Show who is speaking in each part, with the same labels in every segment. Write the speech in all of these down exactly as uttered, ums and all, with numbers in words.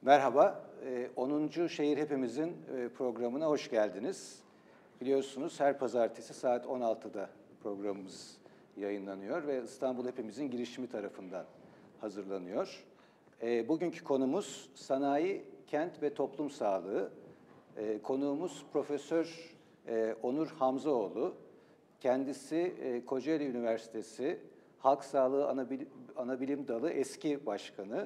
Speaker 1: Merhaba, onuncu Şehir Hepimizin programına hoş geldiniz. Biliyorsunuz her pazartesi saat on altıda programımız yayınlanıyor ve İstanbul Hepimizin girişimi tarafından hazırlanıyor. Bugünkü konumuz sanayi, kent ve toplum sağlığı. Konuğumuz Profesör Onur Hamzaoğlu. Kendisi Kocaeli Üniversitesi Halk Sağlığı Anabilim, Anabilim Dalı eski başkanı.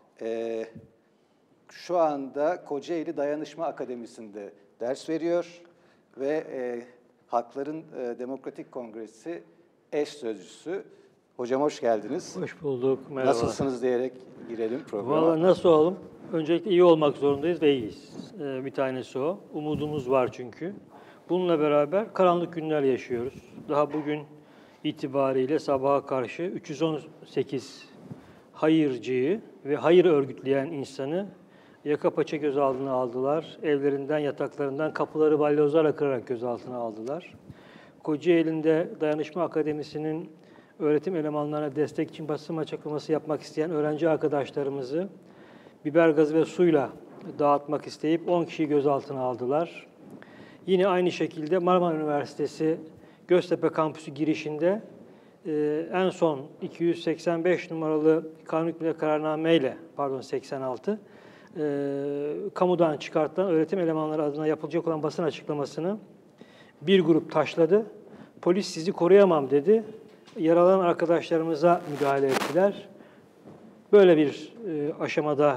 Speaker 1: Şu anda Kocaeli Dayanışma Akademisi'nde ders veriyor ve e, Halkların e, Demokratik Kongresi eş sözcüsü. Hocam hoş geldiniz.
Speaker 2: Hoş bulduk, merhaba.
Speaker 1: Nasılsınız diyerek girelim programa.
Speaker 2: Vallahi nasıl olalım? Öncelikle iyi olmak zorundayız ve iyiyiz. Ee, bir tanesi o. Umudumuz var çünkü. Bununla beraber karanlık günler yaşıyoruz. Daha bugün itibariyle sabaha karşı üç yüz on sekiz hayırcıyı ve hayır örgütleyen insanı yaka paça gözaltına aldılar. Evlerinden, yataklarından kapıları balyozlarla kırarak gözaltına aldılar. Kocaeli'nde Dayanışma Akademisi'nin öğretim elemanlarına destek için basın açıklaması yapmak isteyen öğrenci arkadaşlarımızı biber gazı ve suyla dağıtmak isteyip on kişiyi gözaltına aldılar. Yine aynı şekilde Marmara Üniversitesi Göztepe Kampüsü girişinde e, en son iki yüz seksen beş numaralı kanun hükmünde kararnameyle, pardon seksen altı, e, kamudan çıkartılan öğretim elemanları adına yapılacak olan basın açıklamasını bir grup taşladı. Polis sizi koruyamam dedi. Yaralanan arkadaşlarımıza müdahale ettiler. Böyle bir e, aşamada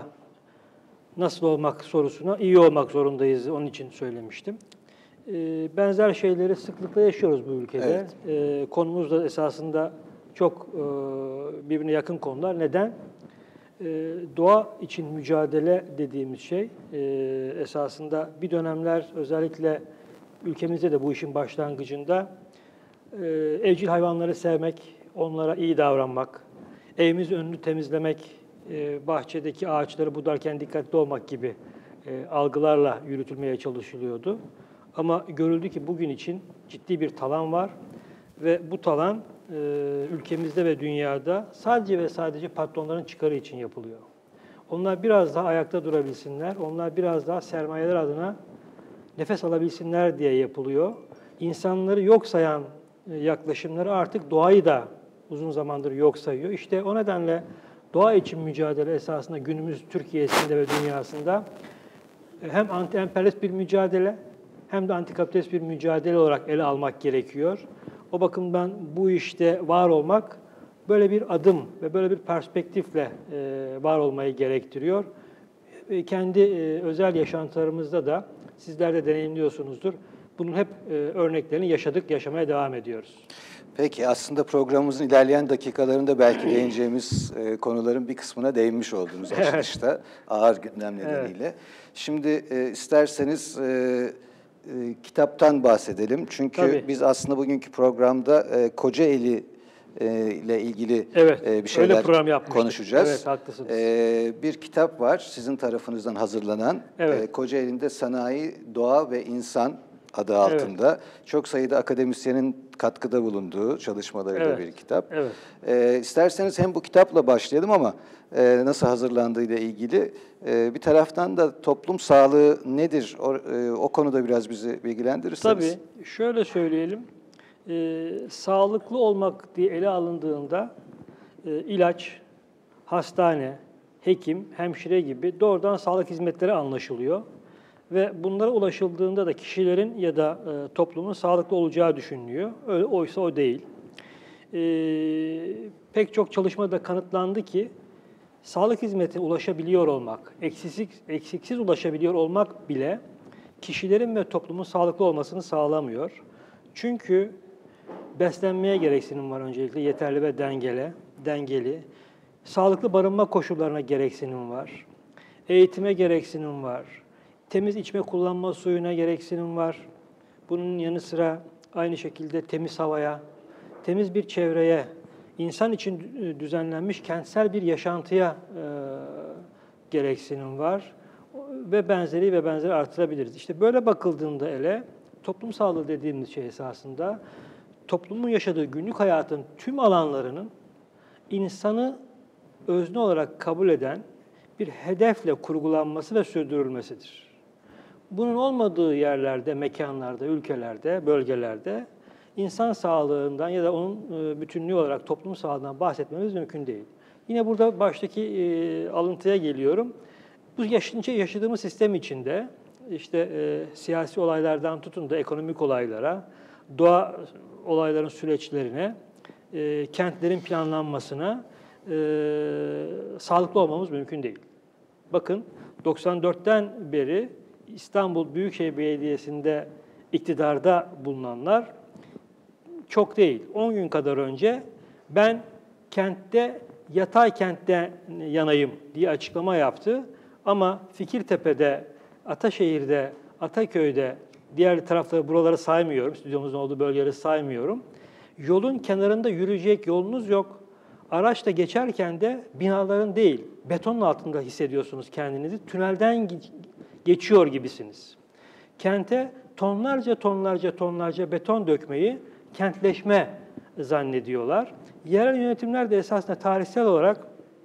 Speaker 2: nasıl olmak sorusuna iyi olmak zorundayız. Onun için söylemiştim. E, benzer şeyleri sıklıkla yaşıyoruz bu ülkede.
Speaker 1: Evet.
Speaker 2: E, konumuz da esasında çok e, birbirine yakın konular. Neden? E, doğa için mücadele dediğimiz şey e, esasında bir dönemler özellikle ülkemizde de bu işin başlangıcında e, evcil hayvanları sevmek, onlara iyi davranmak, evimizin önünü temizlemek, e, bahçedeki ağaçları budarken dikkatli olmak gibi e, algılarla yürütülmeye çalışılıyordu. Ama görüldü ki bugün için ciddi bir talan var ve bu talan e, ülkemizde ve dünyada sadece ve sadece patronların çıkarı için yapılıyor. Onlar biraz daha ayakta durabilsinler, onlar biraz daha sermayeler adına nefes alabilsinler diye yapılıyor. İnsanları yok sayan yaklaşımları artık doğayı da uzun zamandır yok sayıyor. İşte o nedenle doğa için mücadele esasında günümüz Türkiye'sinde ve dünyasında hem anti-emperyalist bir mücadele hem de antikapitalist bir mücadele olarak ele almak gerekiyor. O bakımdan bu işte var olmak böyle bir adım ve böyle bir perspektifle var olmayı gerektiriyor. Kendi özel yaşantılarımızda da sizler de deneyimliyorsunuzdur. Bunun hep örneklerini yaşadık, yaşamaya devam ediyoruz.
Speaker 1: Peki aslında programımızın ilerleyen dakikalarında belki değineceğimiz e, konuların bir kısmına değinmiş oldunuz açılışta. Evet. Ağır gündem nedeniyle. Evet. Şimdi e, isterseniz e, e, kitaptan bahsedelim. Çünkü Tabii. biz aslında bugünkü programda e, Kocaeli e, ile ilgili
Speaker 2: evet,
Speaker 1: e, bir şeyler konuşacağız.
Speaker 2: Evet, haklısınız.
Speaker 1: E, bir kitap var sizin tarafınızdan hazırlanan. Evet. E, Kocaeli'nde Sanayi, Doğa ve İnsan adı altında. Evet. Çok sayıda akademisyenin katkıda bulunduğu çalışmalarıyla evet. bir kitap. Evet. E, isterseniz hem bu kitapla başlayalım ama e, nasıl hazırlandığıyla ilgili e, bir taraftan da toplum sağlığı nedir? O, e, o konuda biraz bizi bilgilendirirseniz.
Speaker 2: Tabii. Şöyle söyleyelim. E, sağlıklı olmak diye ele alındığında e, ilaç, hastane, hekim, hemşire gibi doğrudan sağlık hizmetleri anlaşılıyor. Ve bunlara ulaşıldığında da kişilerin ya da e, toplumun sağlıklı olacağı düşünülüyor. Öyle, oysa o değil. E, pek çok çalışmada kanıtlandı ki sağlık hizmetine ulaşabiliyor olmak, eksiksiz, eksiksiz ulaşabiliyor olmak bile kişilerin ve toplumun sağlıklı olmasını sağlamıyor. Çünkü beslenmeye gereksinim var öncelikle, yeterli ve dengeli, dengeli. Sağlıklı barınma koşullarına gereksinim var. Eğitime gereksinim var. Temiz içme kullanma suyuna gereksinim var. Bunun yanı sıra aynı şekilde temiz havaya, temiz bir çevreye, insan için düzenlenmiş kentsel bir yaşantıya e, gereksinim var. Ve benzeri ve benzeri artırabiliriz. İşte böyle bakıldığında ele, toplum sağlığı dediğimiz şey esasında toplumun yaşadığı günlük hayatın tüm alanlarının insanı özne olarak kabul eden, bir hedefle kurgulanması ve sürdürülmesidir. Bunun olmadığı yerlerde, mekanlarda, ülkelerde, bölgelerde insan sağlığından ya da onun bütünlüğü olarak toplum sağlığından bahsetmemiz mümkün değil. Yine burada baştaki e, alıntıya geliyorum. Bu yaşınca yaşadığımız sistem içinde işte e, siyasi olaylardan tutun da ekonomik olaylara, doğa olayların süreçlerine, e, kentlerin planlanmasına e, sağlıklı olmamız mümkün değil. Bakın doksan dörtten beri İstanbul Büyükşehir Belediyesi'nde iktidarda bulunanlar çok değil. on gün kadar önce ben kentte, yatay kentte yanayım diye açıklama yaptı. Ama Fikirtepe'de, Ataşehir'de, Ataköy'de, diğer tarafları buraları saymıyorum, stüdyomuzun olduğu bölgeleri saymıyorum. Yolun kenarında yürüyecek yolunuz yok. Araçta geçerken de binaların değil, betonun altında hissediyorsunuz kendinizi. Tünelden geçiyor gibisiniz. Kente tonlarca tonlarca tonlarca beton dökmeyi kentleşme zannediyorlar. Yerel yönetimler de esasında tarihsel olarak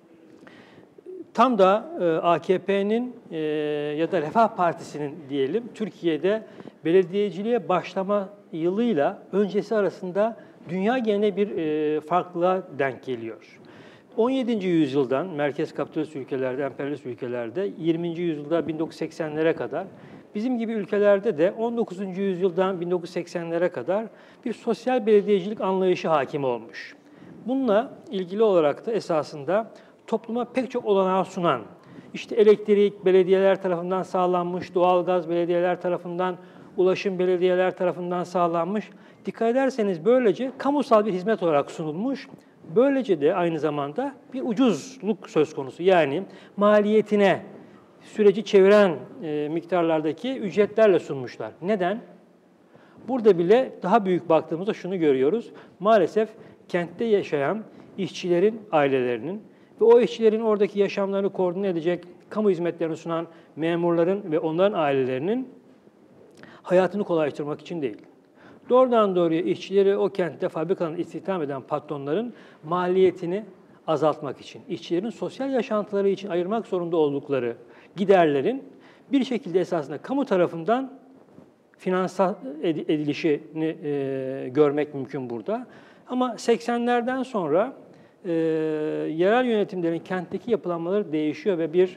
Speaker 2: tam da A K P'nin ya da Refah Partisi'nin diyelim Türkiye'de belediyeciliğe başlama yılıyla öncesi arasında dünya genelinde bir farklılığa denk geliyor. on yedinci yüzyıldan merkez kapitalist ülkelerde, emperyalist ülkelerde yirminci yüzyılda bin dokuz yüz seksenlere kadar bizim gibi ülkelerde de on dokuzuncu yüzyıldan bin dokuz yüz seksenlere kadar bir sosyal belediyecilik anlayışı hakim olmuş. Bununla ilgili olarak da esasında topluma pek çok olanağı sunan, işte elektrik belediyeler tarafından sağlanmış, doğalgaz belediyeler tarafından, ulaşım belediyeler tarafından sağlanmış. Dikkat ederseniz böylece kamusal bir hizmet olarak sunulmuş. Böylece de aynı zamanda bir ucuzluk söz konusu. Yani maliyetine süreci çeviren e, miktarlardaki ücretlerle sunmuşlar. Neden? Burada bile daha büyük baktığımızda şunu görüyoruz. Maalesef kentte yaşayan işçilerin ailelerinin ve o işçilerin oradaki yaşamlarını koordine edecek, kamu hizmetlerini sunan memurların ve onların ailelerinin hayatını kolaylaştırmak için değil. Doğrudan doğruya işçileri o kentte fabrikadan istihdam eden patronların maliyetini azaltmak için, işçilerin sosyal yaşantıları için ayırmak zorunda oldukları giderlerin bir şekilde esasında kamu tarafından finansal edilişini e, görmek mümkün burada. Ama seksenlerden sonra e, yerel yönetimlerin kentteki yapılanmaları değişiyor ve bir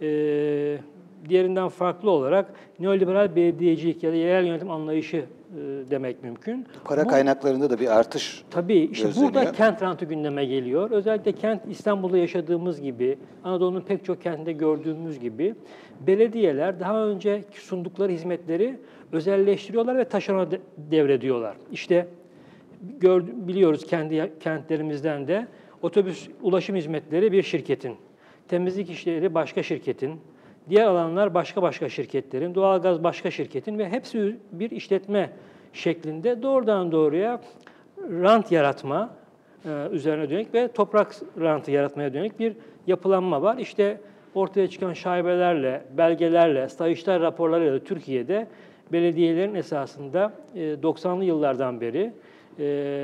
Speaker 2: e, diğerinden farklı olarak neoliberal belediyecilik ya da yerel yönetim anlayışı e, demek mümkün.
Speaker 1: Para Bu, kaynaklarında da bir artış
Speaker 2: Tabii işte gözleniyor. Burada kent rantı gündeme geliyor. Özellikle kent İstanbul'da yaşadığımız gibi, Anadolu'nun pek çok kentinde gördüğümüz gibi belediyeler daha önce sundukları hizmetleri özelleştiriyorlar ve taşerona devrediyorlar. İşte gör, biliyoruz kendi kentlerimizden de otobüs ulaşım hizmetleri bir şirketin, temizlik işleri başka şirketin, diğer alanlar başka başka şirketlerin, doğalgaz başka şirketin ve hepsi bir işletme şeklinde doğrudan doğruya rant yaratma e, üzerine dönük ve toprak rantı yaratmaya dönük bir yapılanma var. İşte ortaya çıkan şaibelerle, belgelerle, Sayıştay raporlarıyla Türkiye'de belediyelerin esasında e, doksanlı yıllardan beri e,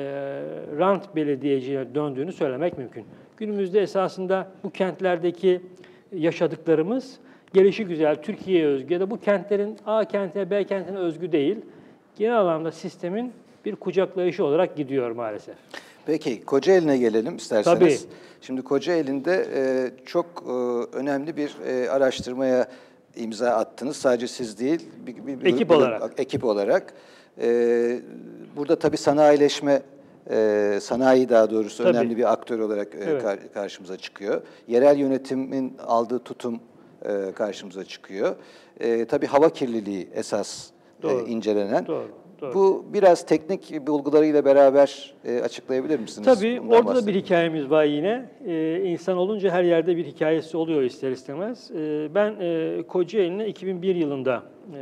Speaker 2: rant belediyeciliğine döndüğünü söylemek mümkün. Günümüzde esasında bu kentlerdeki yaşadıklarımız gelişigüzel, Türkiye'ye özgü ya da bu kentlerin A kentine, B kentine özgü değil. Genel anlamda sistemin bir kucaklayışı olarak gidiyor maalesef.
Speaker 1: Peki, Kocaeli'ne gelelim isterseniz.
Speaker 2: Tabii.
Speaker 1: Şimdi Kocaeli'nde e, çok e, önemli bir e, araştırmaya imza attınız. Sadece siz değil, bir, bir, bir,
Speaker 2: ekip
Speaker 1: bir,
Speaker 2: olarak.
Speaker 1: Ekip olarak. E, burada tabii sanayileşme, e, sanayi daha doğrusu tabii. önemli bir aktör olarak e, evet. kar, karşımıza çıkıyor. Yerel yönetimin aldığı tutum e, karşımıza çıkıyor. E, tabii hava kirliliği esas e, incelenen. Doğru. Doğru. Bu biraz teknik bulgularıyla beraber e, açıklayabilir misiniz?
Speaker 2: Tabii Bundan orada da bir hikayemiz var yine. E, insan olunca her yerde bir hikayesi oluyor ister istemez. E, ben e, Kocaeli'ne iki bin bir yılında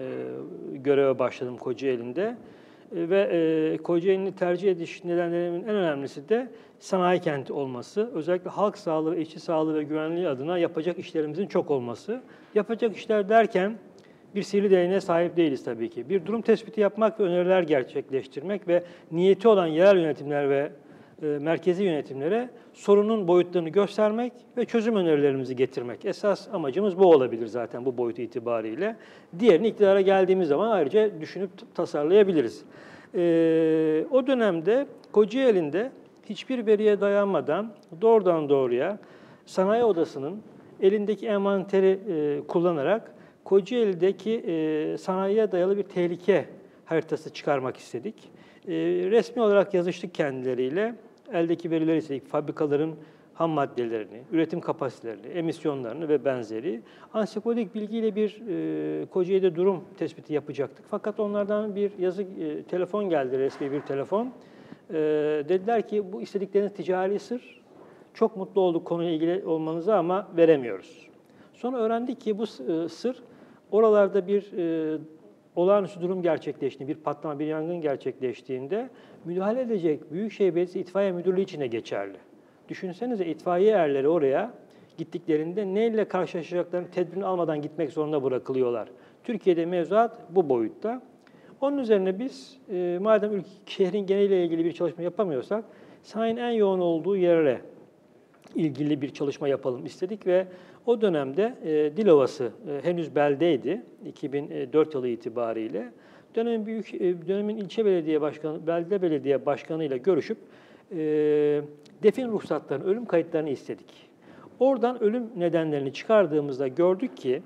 Speaker 2: e, göreve başladım Kocaeli'nde. E, ve e, Kocaeli'ni tercih ediş nedenlerimin en önemlisi de sanayi kenti olması. Özellikle halk sağlığı, işçi sağlığı ve güvenliği adına yapacak işlerimizin çok olması. Yapacak işler derken bir sihirli değneğe sahip değiliz tabii ki. Bir durum tespiti yapmak ve öneriler gerçekleştirmek ve niyeti olan yerel yönetimler ve e, merkezi yönetimlere sorunun boyutlarını göstermek ve çözüm önerilerimizi getirmek. Esas amacımız bu olabilir zaten bu boyutu itibariyle. Diğerini iktidara geldiğimiz zaman ayrıca düşünüp tasarlayabiliriz. E, o dönemde Kocaeli'nde hiçbir veriye dayanmadan doğrudan doğruya sanayi odasının elindeki envanteri e, kullanarak Kocaeli'deki e, sanayiye dayalı bir tehlike haritası çıkarmak istedik. E, resmi olarak yazıştık kendileriyle. Eldeki verileri istedik. Fabrikaların ham maddelerini, üretim kapasitelerini, emisyonlarını ve benzeri. Ansiklopedik bilgiyle bir e, Kocaeli'de durum tespiti yapacaktık. Fakat onlardan bir yazı, e, telefon geldi, resmi bir telefon. E, dediler ki bu istedikleriniz ticari sır. Çok mutlu olduk konuyla ilgili olmanıza ama veremiyoruz. Sonra öğrendik ki bu e, sır oralarda bir e, olağanüstü durum gerçekleştiğinde, bir patlama, bir yangın gerçekleştiğinde müdahale edecek Büyükşehir Belediyesi İtfaiye Müdürlüğü için de geçerli. Düşünsenize itfaiye erleri oraya gittiklerinde neyle karşılaşacaklarını tedbirini almadan gitmek zorunda bırakılıyorlar. Türkiye'de mevzuat bu boyutta. Onun üzerine biz e, madem ülke, şehrin geneliyle ilgili bir çalışma yapamıyorsak sanayinin en yoğun olduğu yere ilgili bir çalışma yapalım istedik ve o dönemde e, Dilovası e, henüz beldeydi iki bin dört yılı itibariyle. Dönemin büyük e, dönemin ilçe belediye başkanı, belde belediye başkanı ile görüşüp e, defin ruhsatlarını, ölüm kayıtlarını istedik. Oradan ölüm nedenlerini çıkardığımızda gördük ki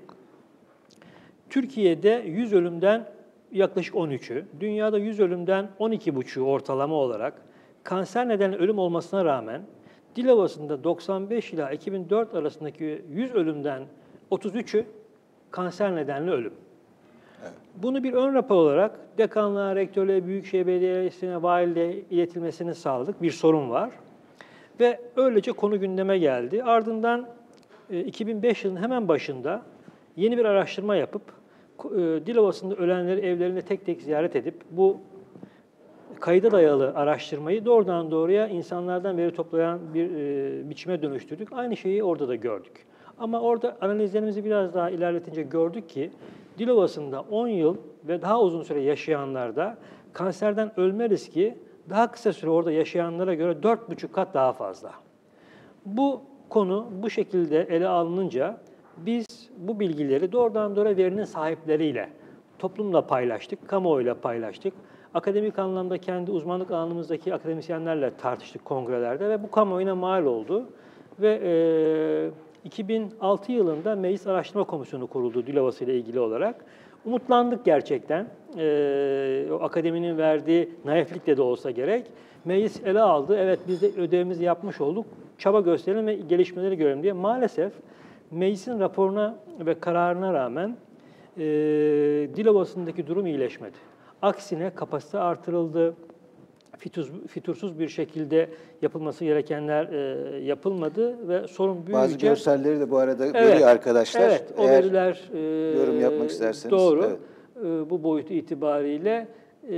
Speaker 2: Türkiye'de yüz ölümden yaklaşık on üçü, dünyada yüz ölümden on iki buçuğu ortalama olarak kanser nedeniyle ölüm olmasına rağmen Dilovası'nda doksan beş ila iki bin dört arasındaki yüz ölümden otuz üçü kanser nedenli ölüm. Evet. Bunu bir ön rapor olarak dekanlığa, rektörlüğe, Büyükşehir Belediyesi'ne, valiliğe iletilmesini sağladık. Bir sorun var. Ve öylece konu gündeme geldi. Ardından iki bin beş yılının hemen başında yeni bir araştırma yapıp Dilovası'nda ölenleri evlerinde tek tek ziyaret edip bu kayda dayalı araştırmayı doğrudan doğruya insanlardan veri toplayan bir e, biçime dönüştürdük. Aynı şeyi orada da gördük. Ama orada analizlerimizi biraz daha ilerletince gördük ki Dilovası'nda on yıl ve daha uzun süre yaşayanlarda kanserden ölme riski daha kısa süre orada yaşayanlara göre dört buçuk kat daha fazla. Bu konu bu şekilde ele alınınca biz bu bilgileri doğrudan doğruya verinin sahipleriyle, toplumla paylaştık, kamuoyuyla paylaştık. Akademik anlamda kendi uzmanlık alanımızdaki akademisyenlerle tartıştık kongrelerde ve bu kamuoyuna mal oldu. Ve e, iki bin altı yılında Meclis Araştırma Komisyonu kuruldu Dilovası ile ilgili olarak. Umutlandık gerçekten. E, o akademinin verdiği naiflikle de olsa gerek. Meclis ele aldı. Evet biz de ödevimizi yapmış olduk. Çaba gösterelim ve gelişmeleri görelim diye. Maalesef meclisin raporuna ve kararına rağmen e, Dilovası'ndaki durum iyileşmedi. Aksine kapasite artırıldı, Fituz, fitursuz bir şekilde yapılması gerekenler e, yapılmadı ve sorun büyüyünce... Bazı
Speaker 1: görselleri de bu arada
Speaker 2: evet,
Speaker 1: veriyor arkadaşlar.
Speaker 2: Evet, o
Speaker 1: Eğer
Speaker 2: veriler e,
Speaker 1: yorum yapmak isterseniz.
Speaker 2: Doğru,
Speaker 1: evet.
Speaker 2: e, bu boyutu itibariyle e,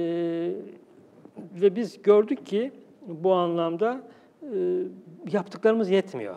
Speaker 2: ve biz gördük ki bu anlamda e, yaptıklarımız yetmiyor.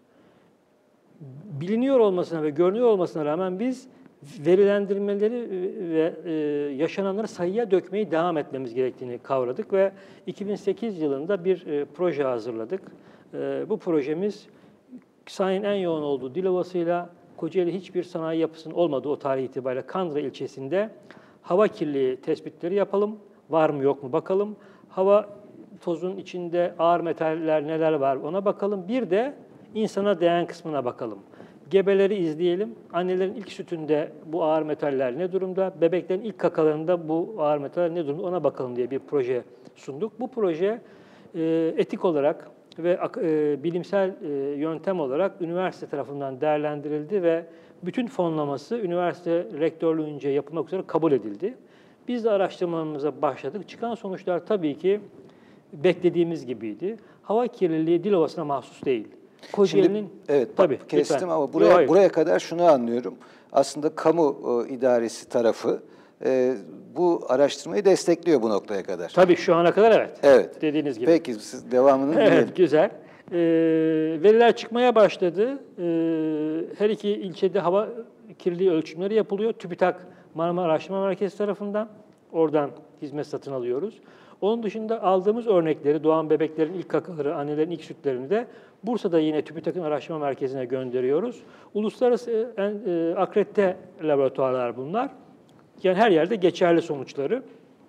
Speaker 2: Biliniyor olmasına ve görünüyor olmasına rağmen biz verilendirmeleri ve e, yaşananları sayıya dökmeyi devam etmemiz gerektiğini kavradık ve iki bin sekiz yılında bir e, proje hazırladık. E, bu projemiz sanayinin en yoğun olduğu Dilovası'yla Kocaeli hiçbir sanayi yapısının olmadığı o tarih itibariyle Kandıra ilçesinde hava kirliliği tespitleri yapalım. Var mı yok mu bakalım. Hava tozun içinde ağır metaller neler var ona bakalım. Bir de insana değen kısmına bakalım. Gebeleri izleyelim. Annelerin ilk sütünde bu ağır metaller ne durumda? Bebeklerin ilk kakalarında bu ağır metaller ne durumda? Ona bakalım diye bir proje sunduk. Bu proje e, etik olarak ve e, bilimsel e, yöntem olarak üniversite tarafından değerlendirildi ve bütün fonlaması üniversite rektörlüğünce yapılmak üzere kabul edildi. Biz de araştırmalarımıza başladık. Çıkan sonuçlar tabii ki beklediğimiz gibiydi. Hava kirliliği Dilovası'na mahsus değil.
Speaker 1: Şimdi, evet, tabii, kestim lütfen. Ama buraya Yok, buraya kadar şunu anlıyorum. Aslında kamu e, idaresi tarafı e, bu araştırmayı destekliyor bu noktaya kadar.
Speaker 2: Tabii şu ana kadar evet.
Speaker 1: Evet.
Speaker 2: Dediğiniz gibi.
Speaker 1: Peki siz devamını
Speaker 2: Evet,
Speaker 1: diyelim.
Speaker 2: güzel. E, veriler çıkmaya başladı. E, her iki ilçede hava kirliliği ölçümleri yapılıyor. TÜBİTAK Marmara Araştırma Merkezi tarafından. Oradan hizmet satın alıyoruz. Onun dışında aldığımız örnekleri, doğan bebeklerin ilk kakaları, annelerin ilk sütlerini de Bursa'da yine TÜBİTAK'ın araştırma merkezine gönderiyoruz. Uluslararası e, akredite laboratuvarlar bunlar. Yani her yerde geçerli sonuçları.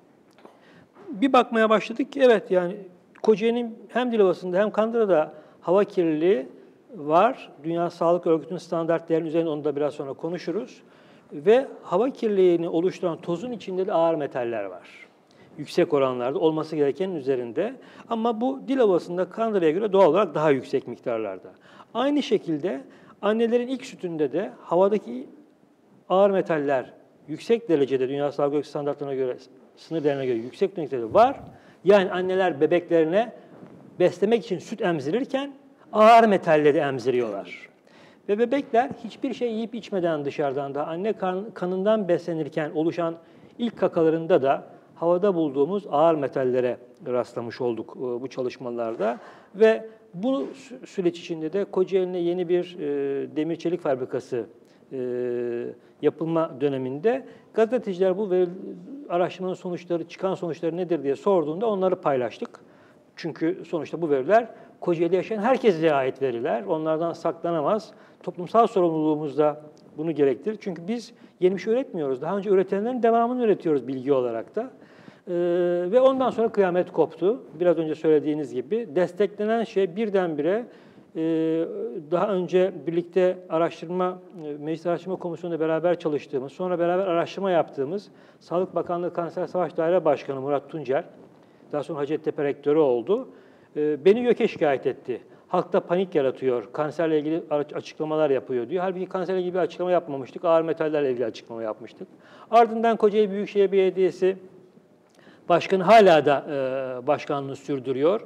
Speaker 2: Bir bakmaya başladık ki evet yani Kocaeli'nin hem Dilovası'nda hem Kandıra'da hava kirliliği var. Dünya Sağlık Örgütü'nün standartlarının üzerine onu da biraz sonra konuşuruz. Ve hava kirliliğini oluşturan tozun içinde de ağır metaller var. Yüksek oranlarda olması gerekenin üzerinde. Ama bu Dilovası'nda Kandıra'ya göre doğal olarak daha yüksek miktarlarda. Aynı şekilde annelerin ilk sütünde de havadaki ağır metaller yüksek derecede Dünya Sağlık Örgütü standartlarına göre, sınır değerine göre yüksek derecede var. Yani anneler bebeklerine beslemek için süt emzirirken ağır metalleri emziriyorlar. Ve bebekler hiçbir şey yiyip içmeden dışarıdan da anne kan, kanından beslenirken oluşan ilk kakalarında da havada bulduğumuz ağır metallere rastlamış olduk bu çalışmalarda. Ve bu süreç içinde de Kocaeli'ne yeni bir e, demir çelik fabrikası e, yapılma döneminde gazeteciler bu araştırmanın sonuçları, çıkan sonuçları nedir diye sorduğunda onları paylaştık. Çünkü sonuçta bu veriler Kocaeli'de yaşayan herkese ait veriler. Onlardan saklanamaz. Toplumsal sorumluluğumuz da bunu gerektirir. Çünkü biz yeni bir şey üretmiyoruz. Daha önce üretenlerin devamını üretiyoruz bilgi olarak da. Ee, ve ondan sonra kıyamet koptu. Biraz önce söylediğiniz gibi. Desteklenen şey birdenbire e, daha önce birlikte araştırma, Meclis Araştırma Komisyonu'nda beraber çalıştığımız, sonra beraber araştırma yaptığımız Sağlık Bakanlığı Kanser Savaş Daire Başkanı Murat Tuncer, daha sonra Hacettepe Rektörü oldu. E, beni YÖK'e şikayet etti. Halkta panik yaratıyor, kanserle ilgili açıklamalar yapıyor diyor. Halbuki kanserle ilgili bir açıklama yapmamıştık, ağır metallerle ilgili açıklama yapmıştık. Ardından Kocaeli Büyükşehir Belediyesi Başkanı hala da e, başkanlığını sürdürüyor.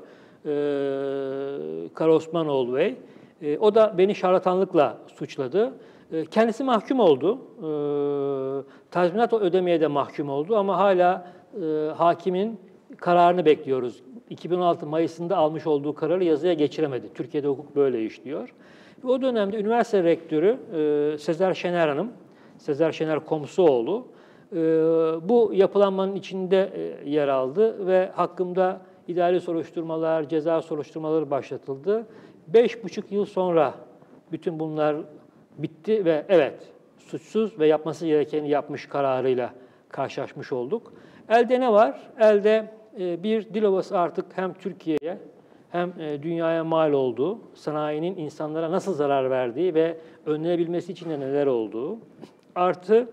Speaker 2: E, Kara Osmanoğlu Bey. E, o da beni şarlatanlıkla suçladı. E, kendisi mahkum oldu. E, tazminat ödemeye de mahkum oldu ama hala e, hakimin kararını bekliyoruz. iki bin on altı Mayıs'ında almış olduğu kararı yazıya geçiremedi. Türkiye'de hukuk böyle işliyor. Ve o dönemde üniversite rektörü e, Sezer Şener Hanım, Sezer Şener Komsoğlu, e, bu yapılanmanın içinde e, yer aldı ve hakkımda idari soruşturmalar, ceza soruşturmaları başlatıldı. Beş buçuk yıl sonra bütün bunlar bitti ve evet, suçsuz ve yapması gerekeni yapmış kararıyla karşılaşmış olduk. Elde ne var? Elde bir Dilovası artık hem Türkiye'ye hem dünyaya mal olduğu, sanayinin insanlara nasıl zarar verdiği ve önlenebilmesi için de neler olduğu, artı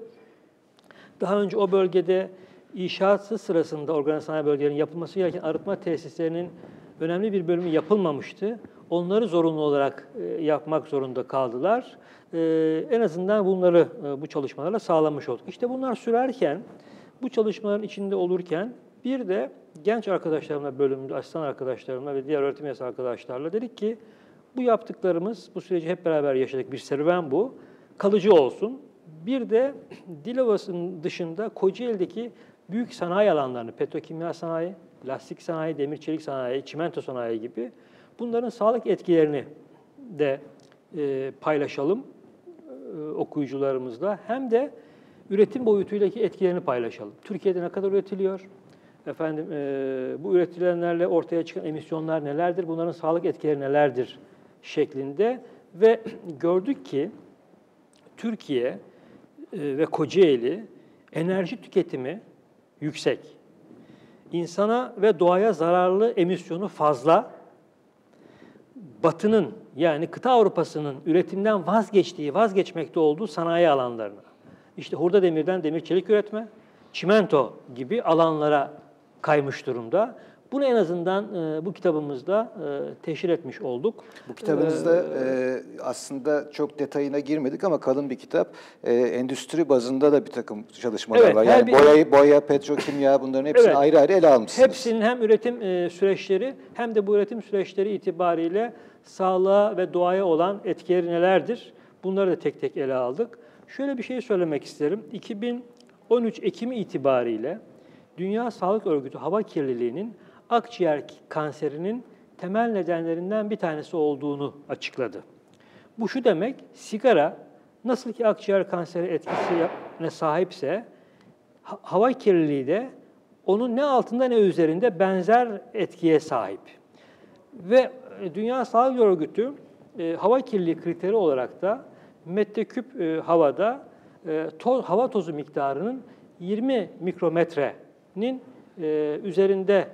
Speaker 2: daha önce o bölgede inşaatı sırasında organize sanayi bölgelerinin yapılması gereken arıtma tesislerinin önemli bir bölümü yapılmamıştı. Onları zorunlu olarak yapmak zorunda kaldılar. En azından bunları bu çalışmalarla sağlamış olduk. İşte bunlar sürerken, bu çalışmaların içinde olurken bir de genç arkadaşlarımla, bölümde asistan arkadaşlarımla ve diğer öğretim üyesi arkadaşlarla dedik ki bu yaptıklarımız, bu süreci hep beraber yaşadık, bir serüven bu, kalıcı olsun. Bir de Dilovası'nın dışında Kocaeli'deki büyük sanayi alanlarını, petrokimya sanayi, lastik sanayi, demir çelik sanayi, çimento sanayi gibi bunların sağlık etkilerini de e, paylaşalım e, okuyucularımızla. Hem de üretim boyutuyla etkilerini paylaşalım. Türkiye'de ne kadar üretiliyor? Efendim, e, bu üretilenlerle ortaya çıkan emisyonlar nelerdir? Bunların sağlık etkileri nelerdir? Şeklinde ve gördük ki Türkiye e, ve Kocaeli enerji tüketimi yüksek. İnsana ve doğaya zararlı emisyonu fazla. Batı'nın yani kıta Avrupa'sının üretimden vazgeçtiği, vazgeçmekte olduğu sanayi alanlarına. İşte hurda demirden demir çelik üretme, çimento gibi alanlara kaymış durumda. Bunu en azından e, bu kitabımızda e, teşhir etmiş olduk.
Speaker 1: Bu kitabınızda ee, e, aslında çok detayına girmedik ama kalın bir kitap. E, endüstri bazında da bir takım çalışmalar
Speaker 2: evet,
Speaker 1: var. Yani
Speaker 2: bir,
Speaker 1: boya, boya, petrokimya bunların hepsini evet, ayrı ayrı ele almışsınız.
Speaker 2: Hepsinin hem üretim e, süreçleri hem de bu üretim süreçleri itibariyle sağlığa ve doğaya olan etkileri nelerdir? Bunları da tek tek ele aldık. Şöyle bir şey söylemek isterim. iki bin on üç Ekimi itibariyle Dünya Sağlık Örgütü hava kirliliğinin akciğer kanserinin temel nedenlerinden bir tanesi olduğunu açıkladı. Bu şu demek, sigara nasıl ki akciğer kanseri etkisine sahipse, hava kirliliği de onun ne altında ne üzerinde benzer etkiye sahip. Ve Dünya Sağlık Örgütü e, hava kirliliği kriteri olarak da metreküp e, havada e, toz, hava tozu miktarının yirmi mikrometrenin e, üzerinde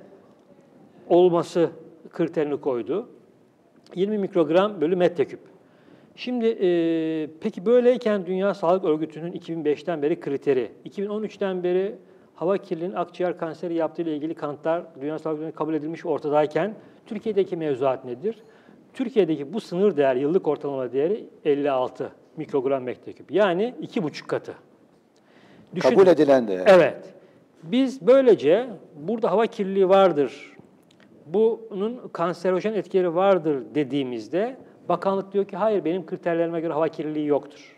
Speaker 2: olması kriterini koydu. yirmi mikrogram bölü metreküp. Şimdi e, peki böyleyken Dünya Sağlık Örgütü'nün iki bin beşten beri kriteri, iki bin on üçten beri hava kirliliğinin akciğer kanseri yaptığı ile ilgili kanıtlar Dünya Sağlık Örgütü'ne kabul edilmiş ortadayken Türkiye'deki mevzuat nedir? Türkiye'deki bu sınır değer, yıllık ortalama değeri elli altı mikrogram metreküp. Yani iki buçuk katı. Düşünün.
Speaker 1: Kabul edilen değer.
Speaker 2: Evet. Biz böylece burada hava kirliliği vardır, bunun kanserojen etkileri vardır dediğimizde bakanlık diyor ki hayır benim kriterlerime göre hava kirliliği yoktur.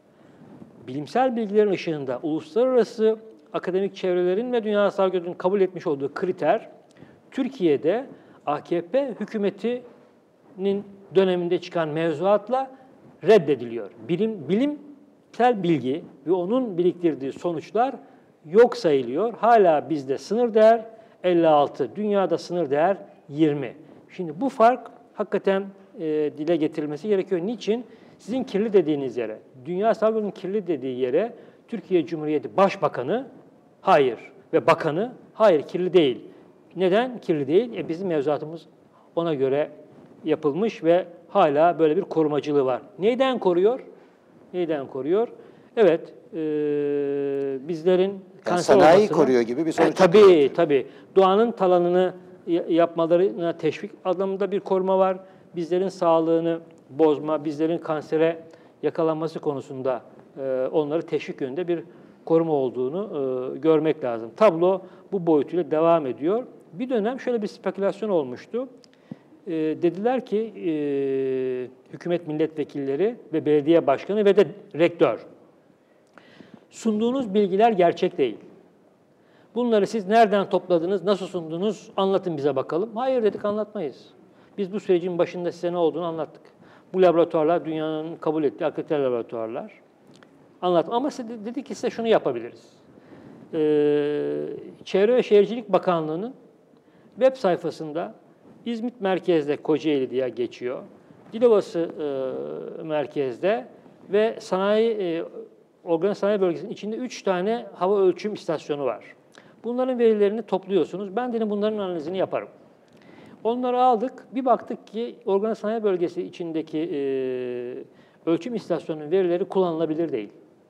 Speaker 2: Bilimsel bilgilerin ışığında uluslararası akademik çevrelerin ve Dünya Sağlık Örgütü'nün kabul etmiş olduğu kriter Türkiye'de A K P hükümetinin döneminde çıkan mevzuatla reddediliyor. Bilim, bilimsel bilgi ve onun biriktirdiği sonuçlar yok sayılıyor. Hala bizde sınır değer elli altı, dünyada sınır değer yirmi. Şimdi bu fark hakikaten e, dile getirilmesi gerekiyor. Niçin? Sizin kirli dediğiniz yere, Dünya Sağlık Örgütü'nün kirli dediği yere Türkiye Cumhuriyeti Başbakanı hayır ve bakanı hayır kirli değil. Neden kirli değil? E, bizim mevzuatımız ona göre yapılmış ve hala böyle bir korumacılığı var. Neyden koruyor? Neyden koruyor? Evet, e, bizlerin
Speaker 1: yani
Speaker 2: kanser
Speaker 1: sanayi
Speaker 2: olmasına,
Speaker 1: koruyor gibi bir sonuç.
Speaker 2: E, tabii, tabii. Doğanın talanını yapmalarına teşvik anlamında bir koruma var. Bizlerin sağlığını bozma, bizlerin kansere yakalanması konusunda e, onları teşvik yönünde bir koruma olduğunu e, görmek lazım. Tablo bu boyutuyla devam ediyor. Bir dönem şöyle bir spekülasyon olmuştu. E, dediler ki e, hükümet milletvekilleri ve belediye başkanı ve de rektör, sunduğunuz bilgiler gerçek değil. Bunları siz nereden topladınız, nasıl sundunuz, anlatın bize bakalım. Hayır dedik, anlatmayız. Biz bu sürecin başında size ne olduğunu anlattık. Bu laboratuvarlar dünyanın kabul ettiği akredite laboratuvarlar. Anlat. Ama dedi ki size şunu yapabiliriz. Ee, Çevre ve Şehircilik Bakanlığı'nın web sayfasında İzmit merkezde Kocaeli diye geçiyor. Dilovası e, merkezde ve sanayi e, organize sanayi bölgesinin içinde üç tane hava ölçüm istasyonu var. Bunların verilerini topluyorsunuz. Ben dedim bunların analizini yaparım. Onları aldık. Bir baktık ki organize sanayi bölgesi içindeki e, ölçüm istasyonunun verileri kullanılabilir değil.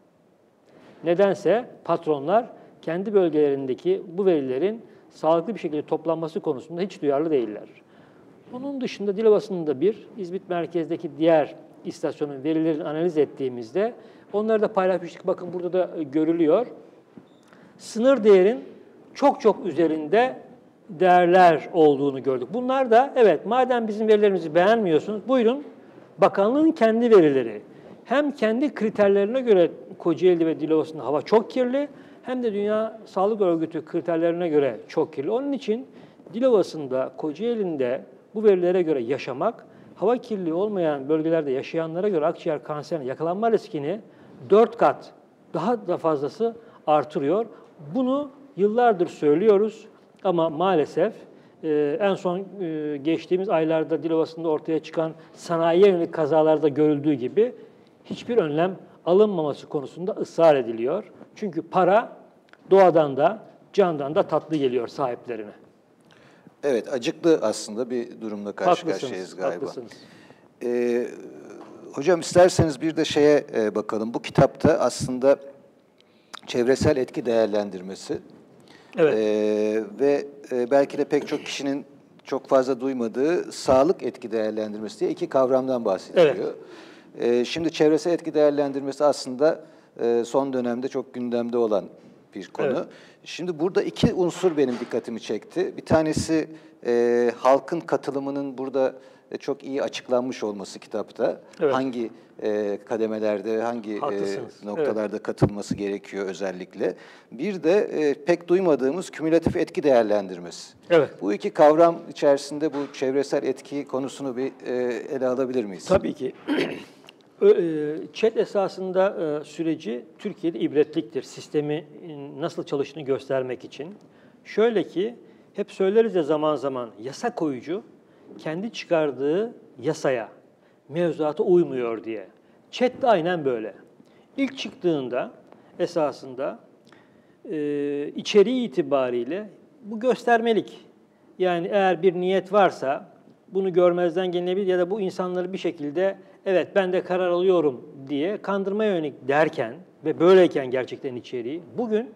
Speaker 2: Nedense patronlar kendi bölgelerindeki bu verilerin sağlıklı bir şekilde toplanması konusunda hiç duyarlı değiller. Bunun dışında Dilovası'nda bir, İzmit merkezdeki diğer istasyonun verilerini analiz ettiğimizde onları da paylaşmıştık. Bakın burada da görülüyor. Sınır değerin çok çok üzerinde değerler olduğunu gördük. Bunlar da evet madem bizim verilerimizi beğenmiyorsunuz buyurun bakanlığın kendi verileri. Hem kendi kriterlerine göre Kocaeli ve Dilovası'nda hava çok kirli hem de Dünya Sağlık Örgütü kriterlerine göre çok kirli. Onun için Dilovası'nda, Kocaeli'nde bu verilere göre yaşamak hava kirliliği olmayan bölgelerde yaşayanlara göre akciğer kanserine yakalanma riskini dört kat daha da fazlası artırıyor. Bunu yıllardır söylüyoruz ama maalesef e, en son e, geçtiğimiz aylarda Dilovası'nda ortaya çıkan sanayiye yönelik kazalarda görüldüğü gibi hiçbir önlem alınmaması konusunda ısrar ediliyor. Çünkü para doğadan da candan da tatlı geliyor sahiplerine.
Speaker 1: Evet, acıklı aslında bir durumla karşı
Speaker 2: Haklısınız,
Speaker 1: karşıyayız galiba.
Speaker 2: Haklısınız.
Speaker 1: Ee, hocam isterseniz bir de şeye e, bakalım. Bu kitapta aslında çevresel etki değerlendirmesi
Speaker 2: Evet.
Speaker 1: ee, ve e, belki de pek çok kişinin çok fazla duymadığı sağlık etki değerlendirmesi diye iki kavramdan bahsediliyor. Evet. Ee, şimdi çevresel etki değerlendirmesi aslında e, son dönemde çok gündemde olan bir konu. Evet. Şimdi burada iki unsur benim dikkatimi çekti. Bir tanesi e, halkın katılımının burada e, çok iyi açıklanmış olması kitapta. Evet. Hangi e, kademelerde, hangi e, noktalarda evet. katılması gerekiyor özellikle. Bir de e, pek duymadığımız kümülatif etki değerlendirmesi. Evet. Bu iki kavram içerisinde bu çevresel etki konusunu bir e, ele alabilir miyiz?
Speaker 2: Tabii ki. ÇED esasında süreci Türkiye'de ibretliktir. Sistemi nasıl çalıştığını göstermek için. Şöyle ki, hep söyleriz ya zaman zaman, yasa koyucu kendi çıkardığı yasaya, mevzuata uymuyor diye. ÇED de aynen böyle. İlk çıktığında esasında e, içeriği itibariyle bu göstermelik. Yani eğer bir niyet varsa bunu görmezden gelinebilir ya da bu insanları bir şekilde evet ben de karar alıyorum diye kandırmaya yönelik derken ve böyleyken gerçekten içeriği bugün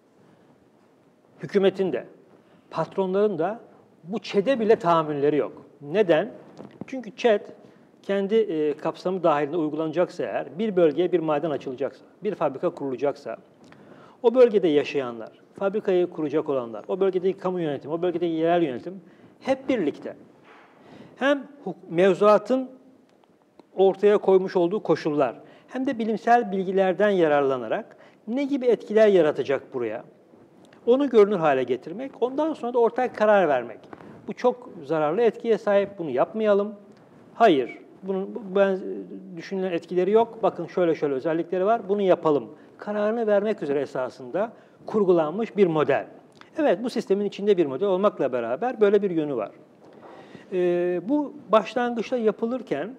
Speaker 2: hükümetin de patronların da bu ÇED'e bile tahammülleri yok. Neden? Çünkü ÇED kendi e, kapsamı dahilinde uygulanacaksa eğer, bir bölgeye bir maden açılacaksa, bir fabrika kurulacaksa, o bölgede yaşayanlar, fabrikayı kuracak olanlar, o bölgedeki kamu yönetimi, o bölgedeki yerel yönetim hep birlikte hem mevzuatın ortaya koymuş olduğu koşullar hem de bilimsel bilgilerden yararlanarak ne gibi etkiler yaratacak buraya? Onu görünür hale getirmek, ondan sonra da ortak karar vermek. Bu çok zararlı etkiye sahip, bunu yapmayalım. Hayır, bunun ben düşünülen etkileri yok. Bakın şöyle şöyle özellikleri var, bunu yapalım. Kararını vermek üzere esasında kurgulanmış bir model. Evet, bu sistemin içinde bir model olmakla beraber böyle bir yönü var. Ee, bu başlangıçta yapılırken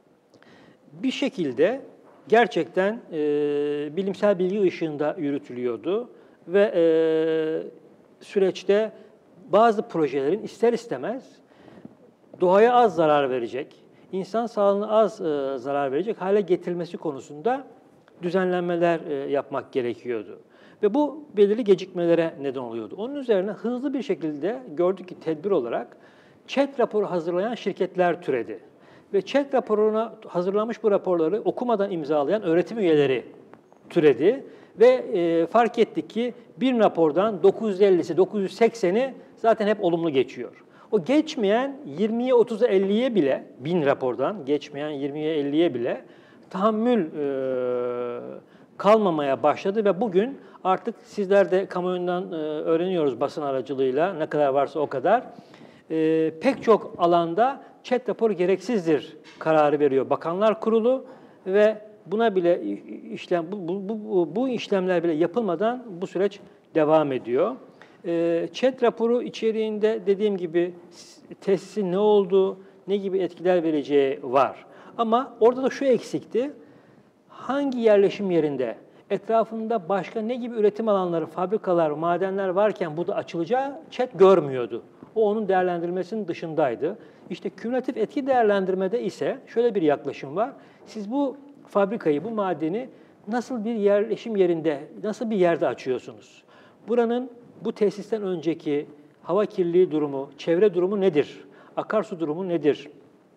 Speaker 2: bir şekilde gerçekten e, bilimsel bilgi ışığında yürütülüyordu ve e, süreçte bazı projelerin ister istemez doğaya az zarar verecek, insan sağlığına az e, zarar verecek hale getirilmesi konusunda düzenlenmeler e, yapmak gerekiyordu. Ve bu belirli gecikmelere neden oluyordu. Onun üzerine hızlı bir şekilde gördük ki tedbir olarak ÇED raporu hazırlayan şirketler türedi. Ve ÇED raporuna hazırlanmış bu raporları okumadan imzalayan öğretim üyeleri türedi. Ve e, fark ettik ki bir rapordan dokuz yüz ellisi, dokuz yüz sekseni zaten hep olumlu geçiyor. O geçmeyen yirmiye, otuza, elliye bile, bin rapordan geçmeyen yirmiye, elliye bile tahammül e, kalmamaya başladı ve bugün artık sizler de kamuoyundan e, öğreniyoruz basın aracılığıyla, ne kadar varsa o kadar. E, pek çok alanda ÇED raporu gereksizdir kararı veriyor Bakanlar Kurulu ve buna bile işlem bu, bu, bu, bu işlemler bile yapılmadan bu süreç devam ediyor. E, ÇED raporu içeriğinde dediğim gibi tesisin ne olduğu, ne gibi etkiler vereceği var. Ama orada da şu eksikti. Hangi yerleşim yerinde, etrafında başka ne gibi üretim alanları, fabrikalar, madenler varken bu da açılacağı ÇED görmüyordu. O onun değerlendirilmesinin dışındaydı. İşte kümülatif etki değerlendirmede ise şöyle bir yaklaşım var. Siz bu fabrikayı, bu madeni nasıl bir yerleşim yerinde, nasıl bir yerde açıyorsunuz? Buranın bu tesisten önceki hava kirliliği durumu, çevre durumu nedir? Akarsu durumu nedir?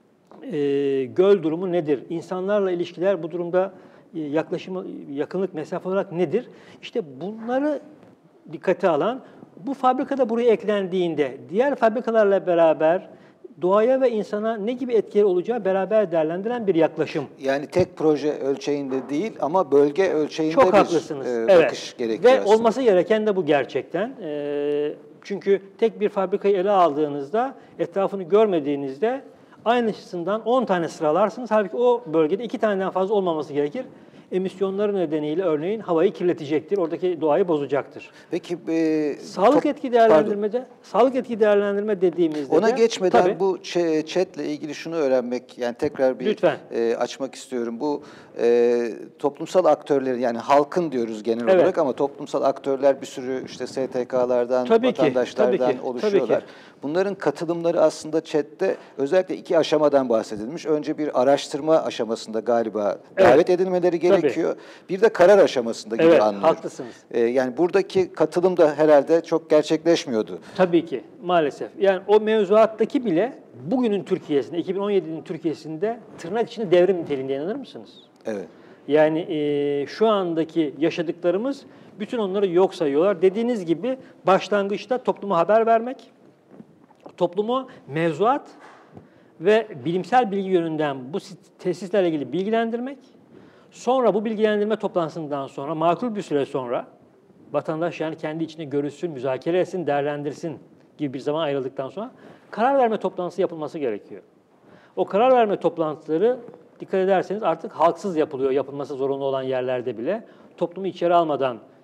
Speaker 2: E, göl durumu nedir? İnsanlarla ilişkiler bu durumda yaklaşım, yakınlık, mesafe olarak nedir? İşte bunları dikkate alan, bu fabrikada buraya eklendiğinde diğer fabrikalarla beraber doğaya ve insana ne gibi etkileri olacağı beraber değerlendiren bir yaklaşım.
Speaker 1: Yani tek proje ölçeğinde değil ama bölge ölçeğinde
Speaker 2: Çok
Speaker 1: bir
Speaker 2: haklısınız.
Speaker 1: E,
Speaker 2: evet.
Speaker 1: bakış gerekiyor
Speaker 2: Ve
Speaker 1: aslında.
Speaker 2: olması gereken de bu gerçekten. E, çünkü tek bir fabrikayı ele aldığınızda, etrafını görmediğinizde aynısından on tane sıralarsınız. Halbuki o bölgede iki taneden fazla olmaması gerekir. Emisyonları nedeniyle örneğin havayı kirletecektir, oradaki doğayı bozacaktır.
Speaker 1: Peki e,
Speaker 2: sağlık
Speaker 1: top,
Speaker 2: etki değerlendirmede, pardon. sağlık etki değerlendirme dediğimizde
Speaker 1: ona
Speaker 2: de,
Speaker 1: geçmeden
Speaker 2: tabii,
Speaker 1: bu ÇED'le ilgili şunu öğrenmek, yani tekrar bir e, açmak istiyorum. Bu e, toplumsal aktörlerin, yani halkın diyoruz genel
Speaker 2: evet.
Speaker 1: olarak ama toplumsal aktörler bir sürü işte S T K'lardan,
Speaker 2: tabii
Speaker 1: vatandaşlardan
Speaker 2: ki, tabii ki,
Speaker 1: oluşuyorlar.
Speaker 2: Tabii ki.
Speaker 1: Bunların katılımları aslında ÇED'de özellikle iki aşamadan bahsedilmiş. Önce bir araştırma aşamasında galiba evet. davet edilmeleri gerekiyor. Tabii. Bir de karar aşamasında gibi
Speaker 2: evet,
Speaker 1: anlıyorum.
Speaker 2: Haklısınız.
Speaker 1: Ee, yani buradaki katılım da herhalde çok gerçekleşmiyordu.
Speaker 2: Tabii ki, maalesef. Yani o mevzuattaki bile bugünün Türkiye'sinde, iki bin on yedinin Türkiye'sinde tırnak içinde devrim niteliğinde, inanır mısınız?
Speaker 1: Evet.
Speaker 2: Yani e, şu andaki yaşadıklarımız bütün onları yok sayıyorlar. Dediğiniz gibi başlangıçta topluma haber vermek, toplumu mevzuat ve bilimsel bilgi yönünden bu tesislerle ilgili bilgilendirmek, sonra bu bilgilendirme toplantısından sonra, makul bir süre sonra, vatandaş yani kendi içinde görüşsün, müzakere etsin, değerlendirsin gibi bir zaman ayrıldıktan sonra karar verme toplantısı yapılması gerekiyor. O karar verme toplantıları dikkat ederseniz artık halksız yapılıyor, yapılması zorunlu olan yerlerde bile. Toplumu içeri almadan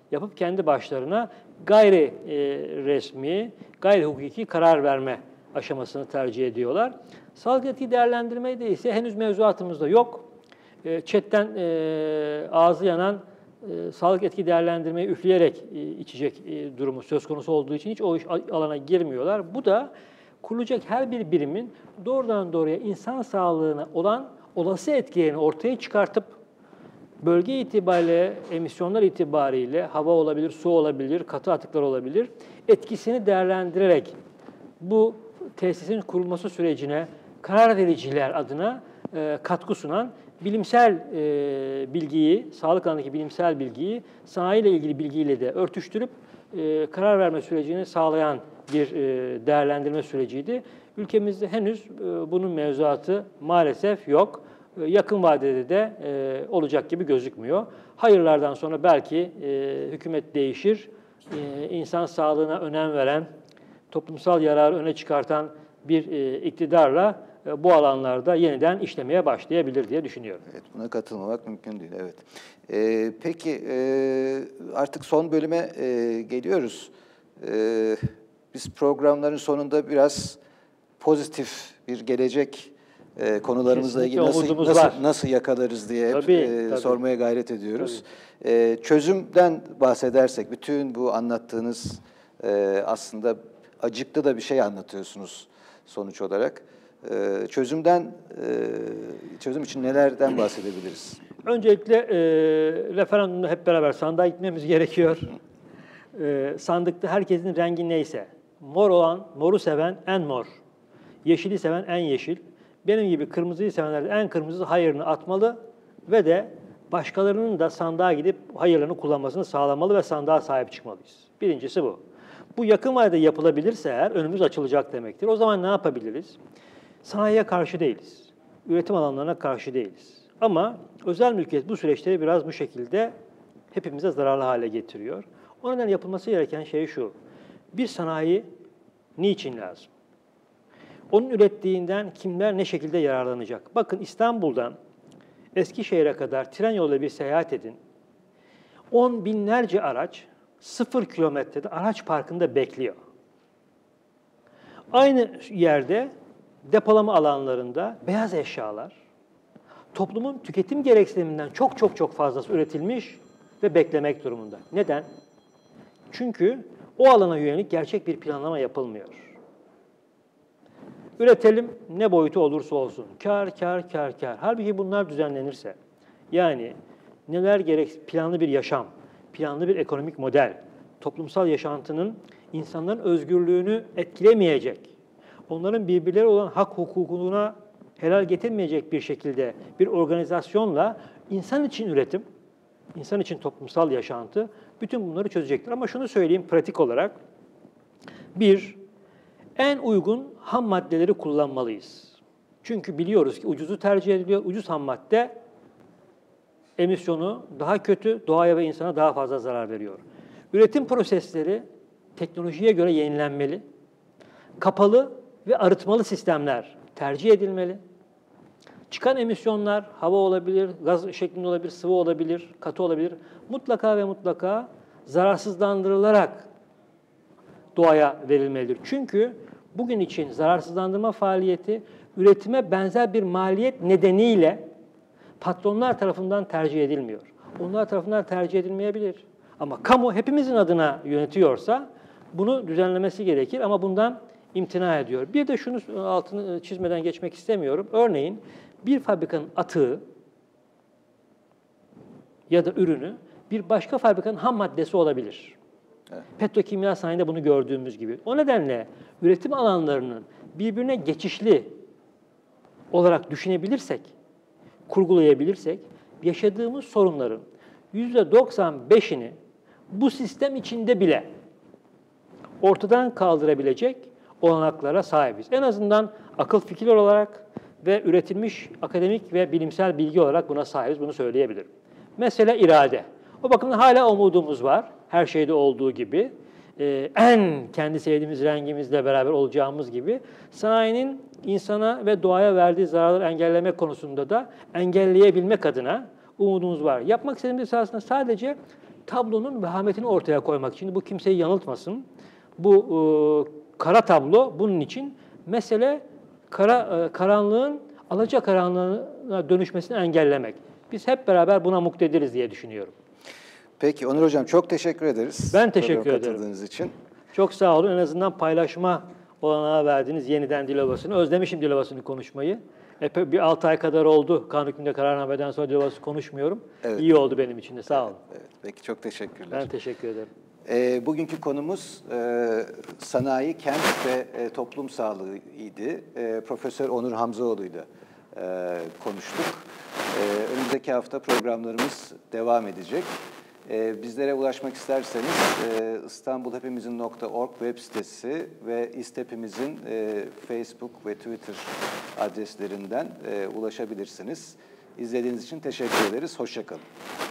Speaker 2: yapıp kendi başlarına gayri e, resmi, gayri hukuki karar verme aşamasını tercih ediyorlar. Sağlık etki değerlendirmeyi de ise henüz mevzuatımızda yok. E, chatten e, ağzı yanan e, sağlık etki değerlendirmeyi üfleyerek e, içecek e, durumu söz konusu olduğu için hiç o iş alana girmiyorlar. Bu da kurulacak her bir birimin doğrudan doğruya insan sağlığına olan olası etkilerini ortaya çıkartıp bölge itibariyle, emisyonlar itibariyle hava olabilir, su olabilir, katı atıklar olabilir, etkisini değerlendirerek bu tesisin kurulması sürecine karar vericiler adına e, katkı sunan bilimsel e, bilgiyi, sağlık alanındaki bilimsel bilgiyi sanayiyle ilgili bilgiyle de örtüştürüp e, karar verme sürecini sağlayan bir e, değerlendirme süreciydi. Ülkemizde henüz e, bunun mevzuatı maalesef yok. E, yakın vadede de e, olacak gibi gözükmüyor. Hayırlardan sonra belki e, hükümet değişir, e, insan sağlığına önem veren, toplumsal yararı öne çıkartan bir e, iktidarla e, bu alanlarda yeniden işlemeye başlayabilir diye düşünüyorum.
Speaker 1: Evet, buna katılmamak mümkün değil. Evet. Ee, peki e, artık son bölüme e, geliyoruz. E, biz programların sonunda biraz pozitif bir gelecek e, konularımızla ilgili nasıl, nasıl, nasıl yakalarız diye hep
Speaker 2: tabii,
Speaker 1: e,
Speaker 2: tabii.
Speaker 1: sormaya gayret ediyoruz. E, çözümden bahsedersek, bütün bu anlattığınız e, aslında acıklı da bir şey anlatıyorsunuz sonuç olarak. E, çözümden, e, çözüm için nelerden bahsedebiliriz?
Speaker 2: Öncelikle e, referandumda hep beraber sandığa gitmemiz gerekiyor. E, sandıkta herkesin rengi neyse, mor olan, moru seven en mor, yeşili seven en yeşil, benim gibi kırmızıyı sevenler de en kırmızı hayırını atmalı ve de başkalarının da sandığa gidip hayırlarını kullanmasını sağlamalı ve sandığa sahip çıkmalıyız. Birincisi bu. Bu yakın vadede yapılabilirse eğer önümüz açılacak demektir. O zaman ne yapabiliriz? Sanayiye karşı değiliz. Üretim alanlarına karşı değiliz. Ama özel mülkiyet bu süreçleri biraz bu şekilde hepimize zararlı hale getiriyor. O nedenle yapılması gereken şey şu. Bir sanayi niçin lazım? Onun ürettiğinden kimler ne şekilde yararlanacak? Bakın İstanbul'dan Eskişehir'e kadar tren yoluyla bir seyahat edin. On binlerce araç sıfır kilometrede araç parkında bekliyor. Aynı yerde depolama alanlarında beyaz eşyalar, toplumun tüketim gereksiniminden çok çok çok fazlası üretilmiş ve beklemek durumunda. Neden? Çünkü o alana yönelik gerçek bir planlama yapılmıyor. Üretelim ne boyutu olursa olsun. Kar, kar, kar, kar. Halbuki bunlar düzenlenirse, yani neler gerek, planlı bir yaşam, planlı bir ekonomik model, toplumsal yaşantının insanların özgürlüğünü etkilemeyecek, onların birbirleri olan hak hukukuna helal getirmeyecek bir şekilde bir organizasyonla insan için üretim, insan için toplumsal yaşantı bütün bunları çözecektir. Ama şunu söyleyeyim pratik olarak, bir, en uygun ham maddeleri kullanmalıyız. Çünkü biliyoruz ki ucuzu tercih ediliyor. Ucuz ham madde emisyonu daha kötü, doğaya ve insana daha fazla zarar veriyor. Üretim prosesleri teknolojiye göre yenilenmeli. Kapalı ve arıtmalı sistemler tercih edilmeli. Çıkan emisyonlar hava olabilir, gaz şeklinde olabilir, sıvı olabilir, katı olabilir. Mutlaka ve mutlaka zararsızlandırılarak doğaya verilmelidir. Çünkü bugün için zararsızlandırma faaliyeti üretime benzer bir maliyet nedeniyle patronlar tarafından tercih edilmiyor. Onlar tarafından tercih edilmeyebilir. Ama kamu hepimizin adına yönetiyorsa bunu düzenlemesi gerekir ama bundan imtina ediyor. Bir de şunu altını çizmeden geçmek istemiyorum. Örneğin bir fabrikanın atığı ya da ürünü bir başka fabrikanın ham maddesi olabilir. Evet. Petrokimya sanayinde bunu gördüğümüz gibi. O nedenle üretim alanlarının birbirine geçişli olarak düşünebilirsek, kurgulayabilirsek, yaşadığımız sorunların yüzde doksan beşini bu sistem içinde bile ortadan kaldırabilecek olanaklara sahibiz. En azından akıl fikir olarak ve üretilmiş akademik ve bilimsel bilgi olarak buna sahibiz, bunu söyleyebilirim. Mesele irade. O bakımdan hala umudumuz var, her şeyde olduğu gibi. Ee, en kendi sevdiğimiz rengimizle beraber olacağımız gibi sanayinin insana ve doğaya verdiği zararları engelleme konusunda da engelleyebilmek adına umudumuz var. Yapmak istediğimiz esasında sadece tablonun vehametini ortaya koymak için, bu kimseyi yanıltmasın. Bu e, kara tablo bunun için mesele kara e, karanlığın alacakaranlığına dönüşmesini engellemek. Biz hep beraber buna muktediriz diye düşünüyorum.
Speaker 1: Peki Onur Hocam çok teşekkür ederiz.
Speaker 2: Ben teşekkür ederim.
Speaker 1: Katıldığınız için.
Speaker 2: Çok sağ olun. En azından paylaşma olanağı verdiniz yeniden Dilovası'nı. Özlemişim Dilovası'nı konuşmayı. Epey bir altı ay kadar oldu. Kanun hükmünde kararnameden sonra Dilovası konuşmuyorum. Evet. İyi oldu benim için de. Sağ olun.
Speaker 1: Evet, peki çok teşekkürler.
Speaker 2: Ben teşekkür ederim.
Speaker 1: E, bugünkü konumuz e, sanayi, kent ve e, toplum sağlığı idi. E, Profesör Onur Hamzaoğlu'yla e, konuştuk. E, önümüzdeki hafta programlarımız devam edecek. E, bizlere ulaşmak isterseniz e, istanbul hepimizin nokta org web sitesi ve İSTEP'imizin e, Facebook ve Twitter adreslerinden e, ulaşabilirsiniz. İzlediğiniz için teşekkür ederiz. Hoşça kalın.